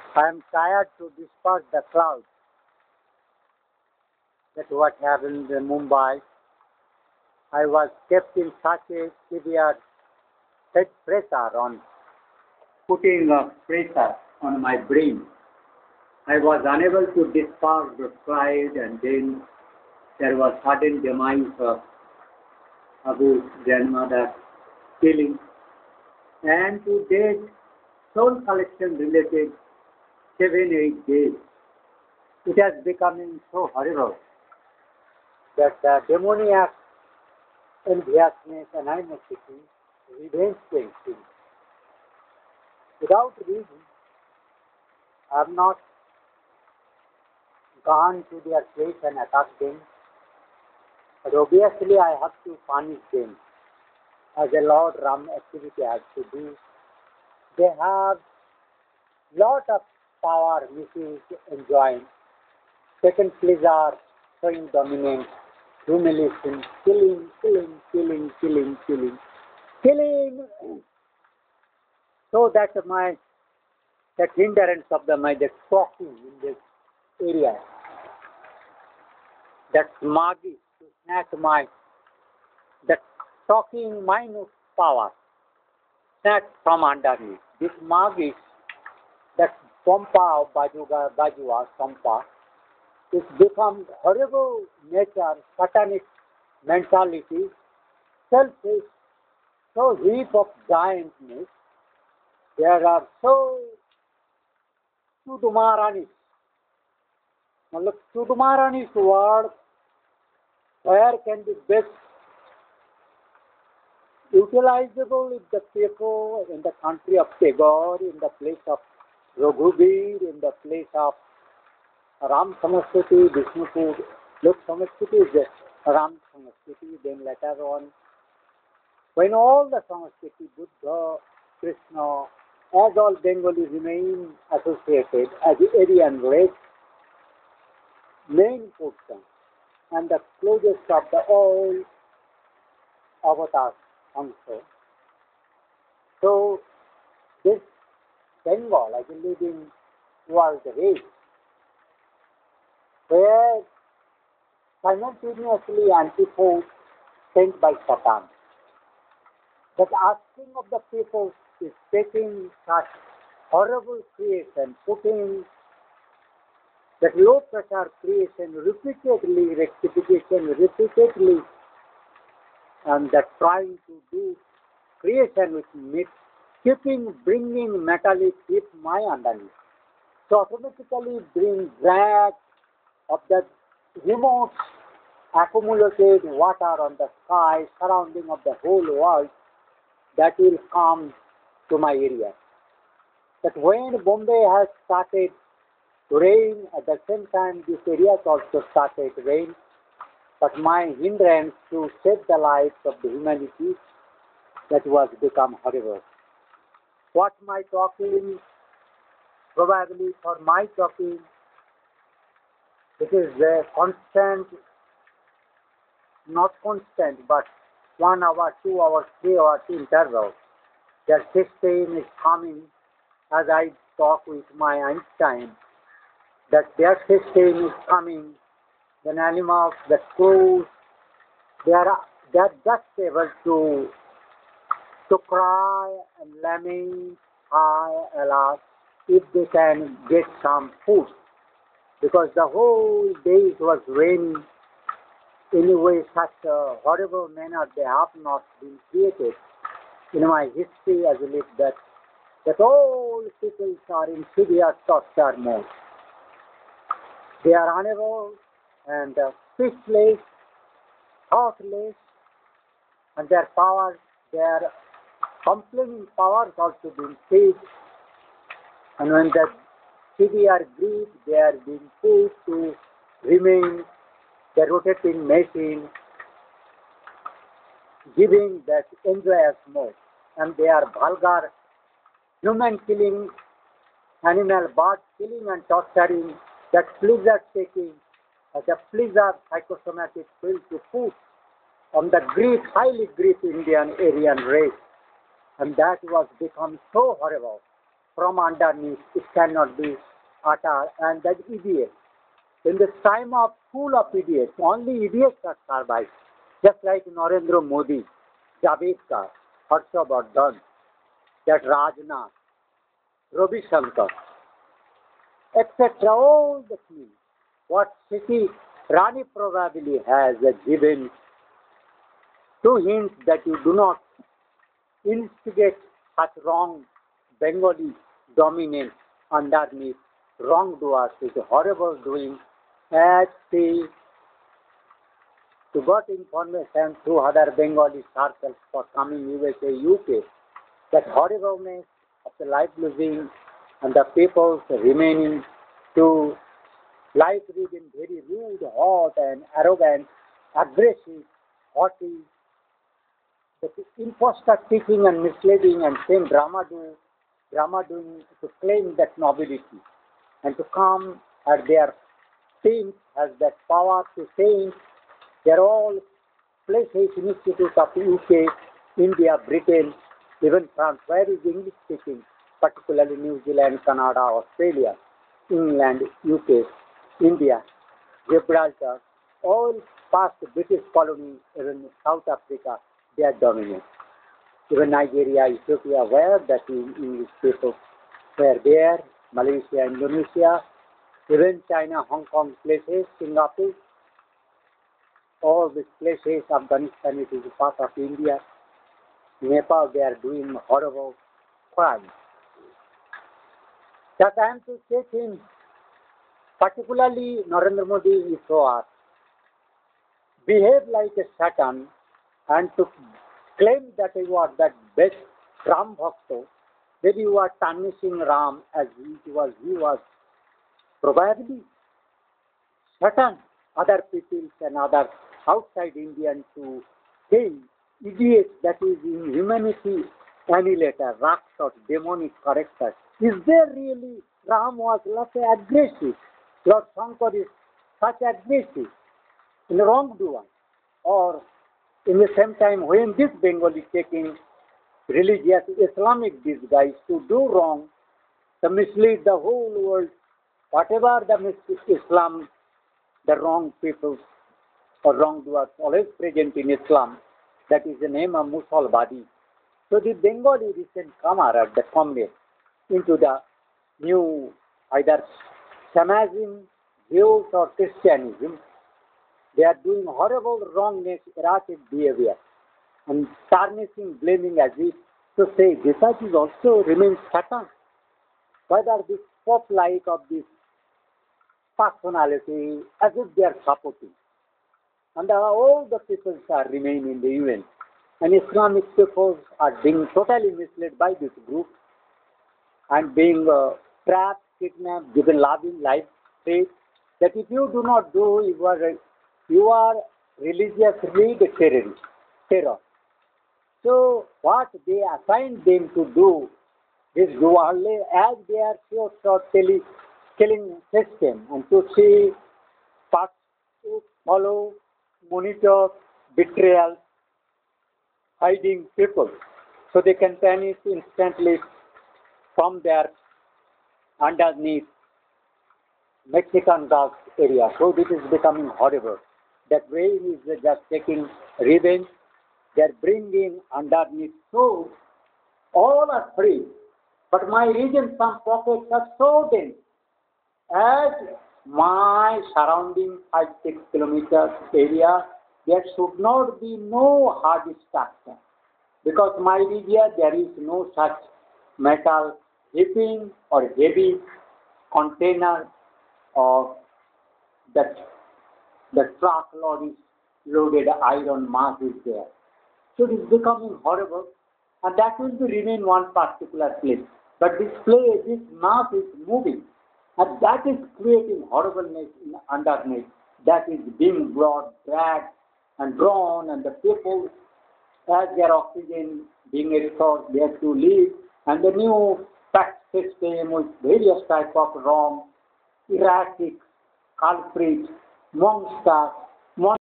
I am tired to disperse the clouds. That's what happened in Mumbai. I was kept in such a severe head pressure on putting a pressure on my brain. I was unable to disperse the cloud, and then there was sudden demise of Abu's grandmother killing, and to date soul collection related 7 8 days. It has become so horrible that the demoniac enviousness and animosity, revenge painting, without reason, have not gone to their place and attacked them. But obviously I have to punish them as a Lord Ram activity has to do. They have lot of power misuse enjoying, taken pleasure, showing dominance, humiliation, killing. So that that hindrance of my the talking in this area, that smuggy to snatch that talking minute power, snatch from under me. This smuggy, that pompa of Bajua, pompa, it's become horrible nature, satanic mentality, selfish, so heap of giantness. There are so Sudumaranis. मतलब Sudumaranis word where can be best utilizable if the people in the country of Tagore, in the place of Raghubir, in the place of Ram Samaskriti, Vishnupur, look Samaskriti is Ram Samaskriti, then later on, when all the Samaskriti, Buddha, Krishna, as all Bengali remain associated as the Aryan race, main portion and the closest of the all avatars also. So this Bengal as a living world race, where simultaneously antipodes sent by Satan. That asking of the people is taking such horrible creation, putting that low pressure creation repeatedly, rectification repeatedly, and that trying to do creation with meat, bringing metallic heat my underneath. So automatically bring drag of that remote accumulated water on the sky, surrounding of the whole world, that will come to my area. That when Bombay has started rain, at the same time this area also started rain, but my hindrance to save the lives of the humanity, that was become horrible. What my talking, probably for my talking, it is a constant, not constant, but 1 hour, 2 hours, 3 hours interval. Their system is coming as I talk with my Einstein, that their system is coming, the animals, the crows, they are just able to cry and lament, hi, alas, if they can get some food. Because the whole day it was raining, anyway, such a horrible manner they have not been created. In my history, I believe that all people are in severe torture mode. They are unable and speechless, thoughtless, and their powers, their complaining powers also being seized. And when the severe grief, they are being put to remain the rotating machine, giving that enjoyers mode. And they are vulgar, human killing, animal, bird killing and torturing, that pleasure taking as a pleasure psychosomatic will to put on the grief, highly grief Indian Aryan race. And that was become so horrible. from underneath. It cannot be uttered. And that idiot. In this time of full of idiots, only idiots are survived. Just like Narendra Modi, Javed Harshavardhan, that Rajnath, Ravi Shankar, etc. All the things. What Siti Rani probably has given two hints that you do not instigate such wrong Bengali dominance underneath wrongdoers is horrible doing as she got information through other Bengali circles for coming USA, UK, that horribleness of the life living and the people's remaining to life living very rude, hot and arrogant, aggressive, haughty, the impostor teaching and misleading and same drama doing to claim that nobility and to come at their teams has that power to change. They're all places, institutes of UK, India, Britain, even France, where is English speaking, particularly New Zealand, Canada, Australia, England, UK, India, Gibraltar, all past British colonies, even South Africa, they are dominant. Even Nigeria, Ethiopia, where that English people were there, Malaysia, Indonesia, even China, Hong Kong places, Singapore, all these places, Afghanistan, it is a part of India, Nepal, they are doing horrible crimes. That I am to take him, particularly Narendra Modi is so asked, behave like a Satan and to claim that you are that best Ram Bhakta, maybe you are tarnishing Ram as he was probably Satan, other peoples and other outside Indians to say idiots, that is in humanity annihilator, rakshas, demonic character. Is there really Ram was such aggressive? Lord Shankar is such aggressive in the wrongdoer? Or in the same time when this Bengali taking religious Islamic disguise to do wrong, to mislead the whole world, whatever the Islam, the wrong people or wrongdoers always present in Islam, that is the name of Musalbadi. So the Bengali recent comer at the combat into the new either Samaism, Jews or Christianism, they are doing horrible wrongness, erratic behavior and tarnishing, blaming as if to say Gitaji also remains Satan. Whether this pop-like of this personality as if they are supporting. And all the peoples are remaining in the UN. And Islamic peoples are being totally misled by this group and being trapped, kidnapped, given loving life faith that if you do not do, you are religiously the terror. So what they assigned them to do is do only as they are short killing system and to see, follow, monitor, betrayal, hiding people. So they can panic instantly from their underneath Mexican Gulf area. So this is becoming horrible. That way is just taking revenge. They're bringing underneath. So all are free. But my region, some pockets are so dense. As my surrounding 5-6 kilometers area, there should not be no hard structure. Because my area, there is no such metal heaping or heavy container or that the truck load is loaded iron mass is there. So it is becoming horrible and that will be remain one particular place. But this mass is moving and that is creating horribleness underneath. That is being brought, dragged and drawn and the people as their oxygen being restored, they have to leave and the new tax system with various type of wrong, erratic, culprits, monsters,